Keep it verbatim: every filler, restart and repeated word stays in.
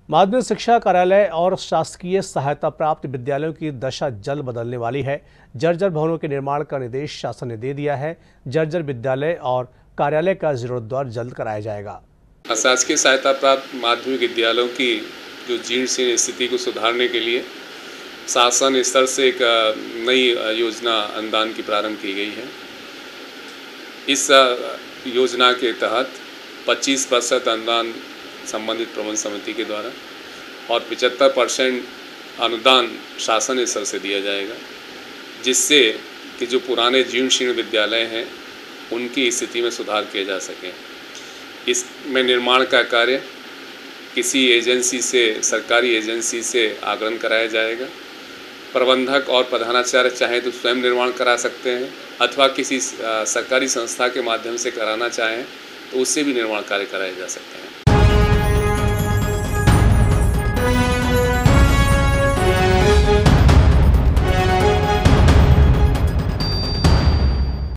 माध्यमिक शिक्षा कार्यालय और शासकीय सहायता प्राप्त विद्यालयों की दशा जल्द बदलने वाली है। जर्जर भवनों के निर्माण का निर्देश शासन ने दे दिया है। जर्जर विद्यालय और कार्यालय का जीर्णोद्धार जल्द कराया जाएगा। शासकीय सहायता प्राप्त माध्यमिक विद्यालयों की जो जीर्ण शीर्ण स्थिति को सुधारने के लिए शासन स्तर से एक नई योजना अनुदान की प्रारंभ की गई है। इस योजना के तहत पच्चीस प्रतिशत अनुदान संबंधित प्रबंध समिति के द्वारा और पचहत्तर परसेंट अनुदान शासन स्तर से दिया जाएगा, जिससे कि जो पुराने जीर्ण शीर्ण विद्यालय हैं उनकी स्थिति में सुधार किया जा सके। इसमें निर्माण का कार्य किसी एजेंसी से, सरकारी एजेंसी से आग्रहण कराया जाएगा। प्रबंधक और प्रधानाचार्य चाहें तो स्वयं निर्माण करा सकते हैं अथवा किसी सरकारी संस्था के माध्यम से कराना चाहें तो उससे भी निर्माण कार्य कराए जा सकते हैं।